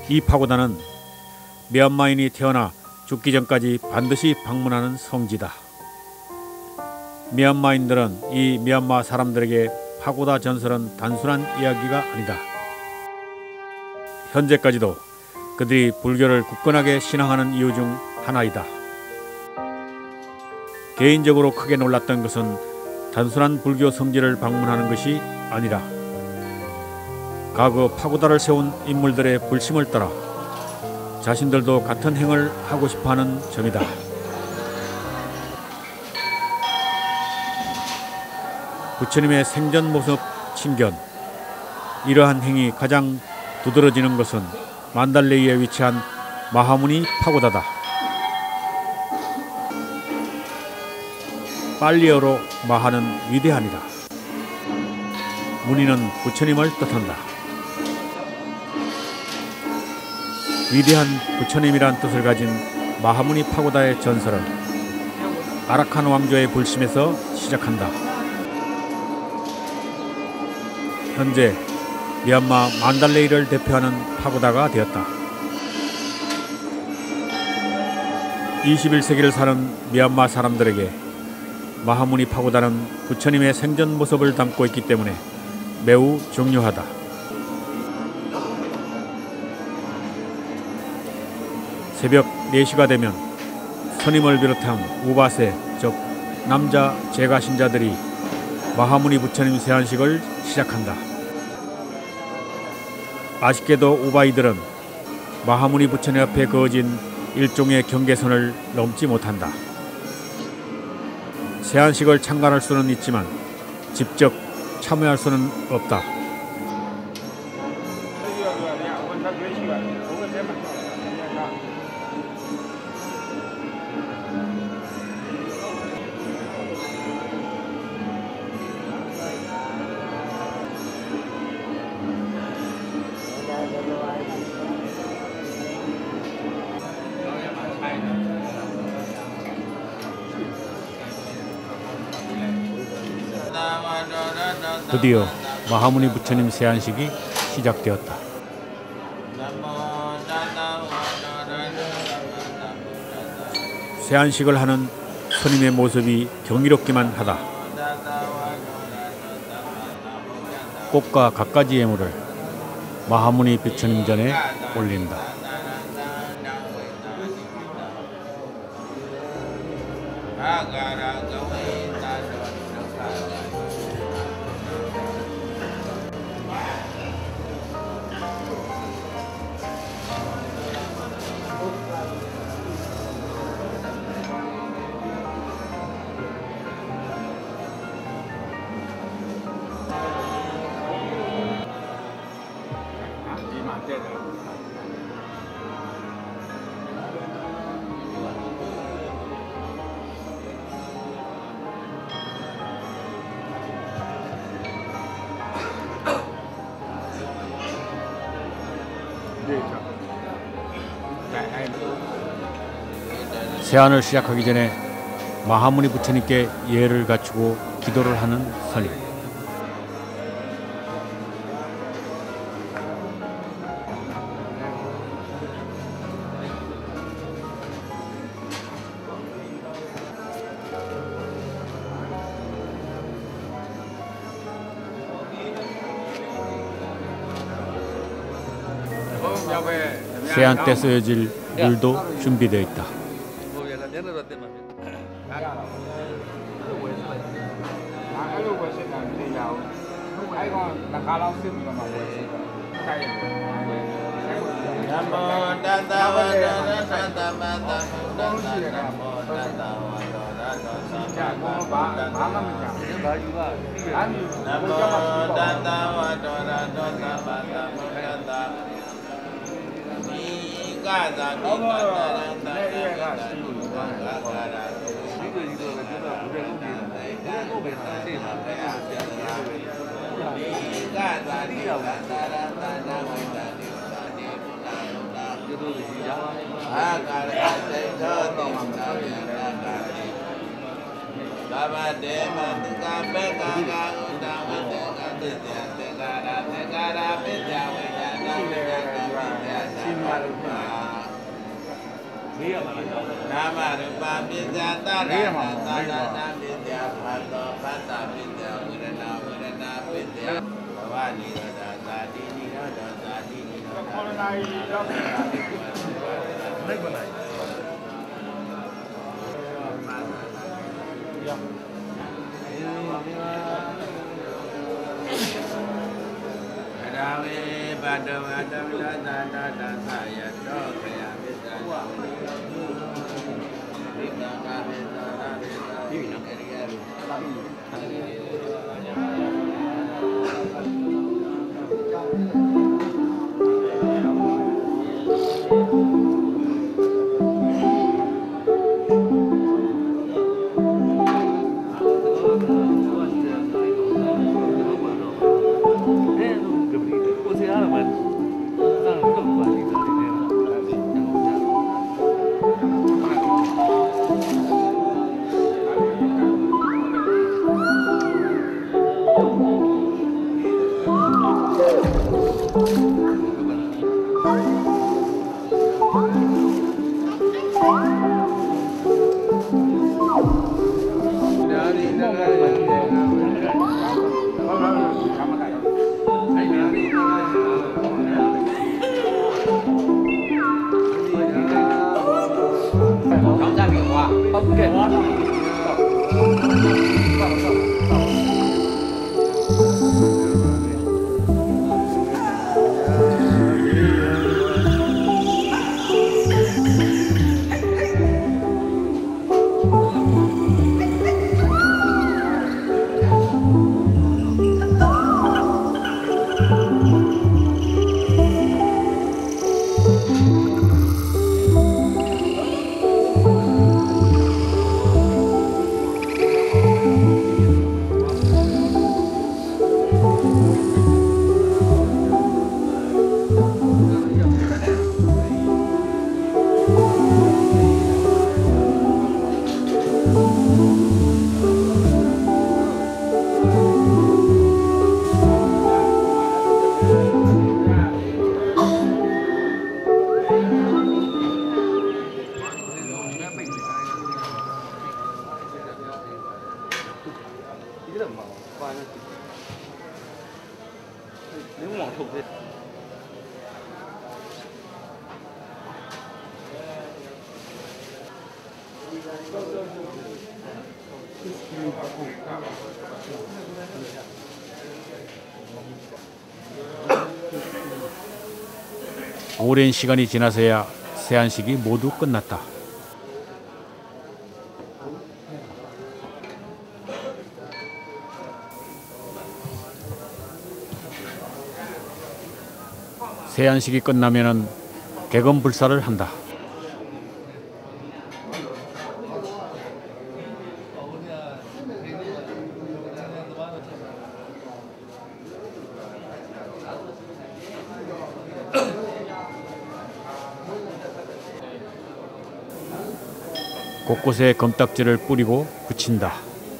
이 파고다는 미얀마인이 태어나 죽기 전까지 반드시 방문하는 성지다. 미얀마인들은 이 미얀마 사람들에게 파고다 전설은 단순한 이야기가 아니다. 현재까지도 그들이 불교를 굳건하게 신앙하는 이유 중 하나이다. 개인적으로 크게 놀랐던 것은 단순한 불교 성지를 방문하는 것이 아니라 과거 파고다를 세운 인물들의 불심을 따라 자신들도 같은 행을 하고 싶어하는 점이다. 부처님의 생전 모습 친견. 이러한 행이 가장 두드러지는 것은 만달레이에 위치한 마하무니 파고다다. 팔리어로 마하는 위대한이다. 무니는 부처님을 뜻한다. 위대한 부처님이란 뜻을 가진 마하무니 파고다의 전설은 아라칸 왕조의 불심에서 시작한다. 현재 미얀마 만달레이를 대표하는 파고다가 되었다. 21세기를 사는 미얀마 사람들에게 마하무니 파고다는 부처님의 생전 모습을 담고 있기 때문에 매우 중요하다. 새벽 4시가 되면 스님을 비롯한 우바세, 즉 남자 제가 신자들이 마하무니 부처님 세안식을 시작한다. 아쉽게도 우바이들은 마하무니 부처님 앞에 그어진 일종의 경계선을 넘지 못한다. 세안식을 참관할 수는 있지만 직접 참여할 수는 없다. 드디어 마하무니 부처님 세안식이 시작되었다. 세안식을 하는 스님의 모습이 경이롭기만 하다. 꽃과 갖가지 예물을 마하무니 부처님 전에 올린다. 세안을 시작하기 전에 마하무니 부처님께 예를 갖추고 기도를 하는 스님. 세안 때 쓰여질 물도 준비되어 있다. nama rupa bisa tara tara bisa bhato bhata bisa murana murana bisa bhavani roda tadi ni roda tadi ni Rame pada ada dada saya dok saya bisa. 오랜 시간이 지나서야 세안식이 모두 끝났다. 세안식이 끝나면은 개검불사를 한다. 곳곳에 검딱지를 뿌리고 붙인다.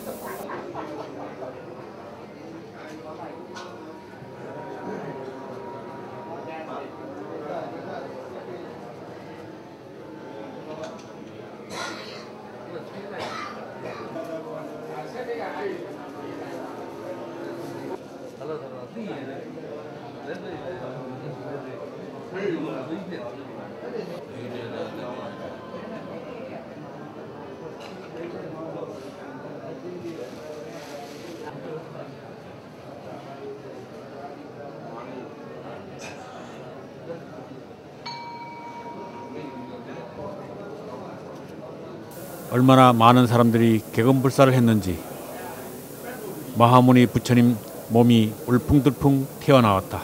얼마나 많은 사람들이 개검불사를 했는지 마하무니 부처님 몸이 울풍들풍 튀어나왔다.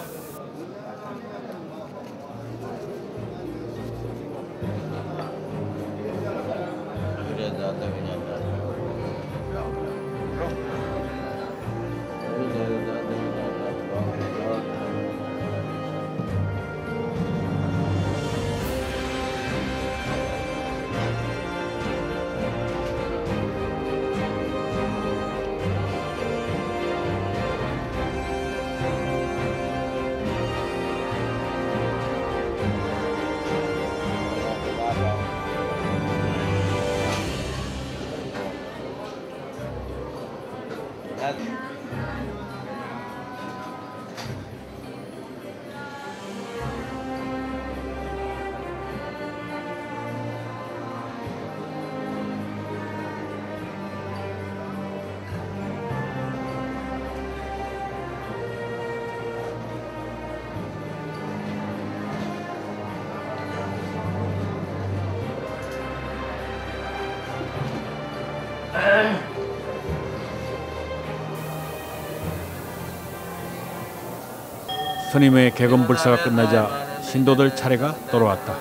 스님의 개검불사가 끝나자 신도들 차례가 돌아왔다.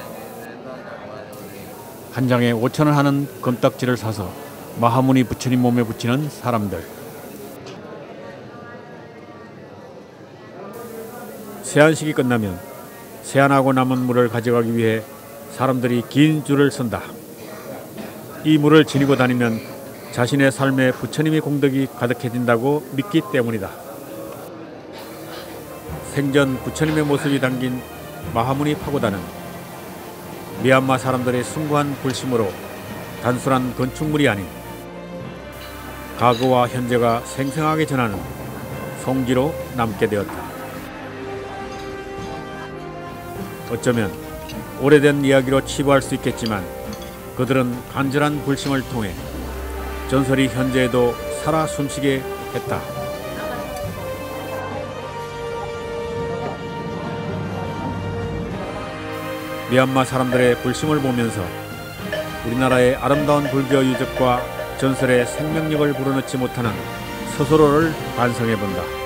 한 장에 5,000원 하는 금딱지를 사서 마하무니 부처님 몸에 붙이는 사람들. 세안식이 끝나면 세안하고 남은 물을 가져가기 위해 사람들이 긴 줄을 선다. 이 물을 지니고 다니면 자신의 삶에 부처님의 공덕이 가득해진다고 믿기 때문이다. 생전 부처님의 모습이 담긴 마하무니 파고다는 미얀마 사람들의 숭고한 불심으로 단순한 건축물이 아닌 과거와 현재가 생생하게 전하는 성지로 남게 되었다. 어쩌면 오래된 이야기로 치부할 수 있겠지만 그들은 간절한 불심을 통해 전설이 현재에도 살아 숨쉬게 했다. 미얀마 사람들의 불심을 보면서 우리나라의 아름다운 불교 유적과 전설의 생명력을 불어넣지 못하는 스스로를 반성해 본다.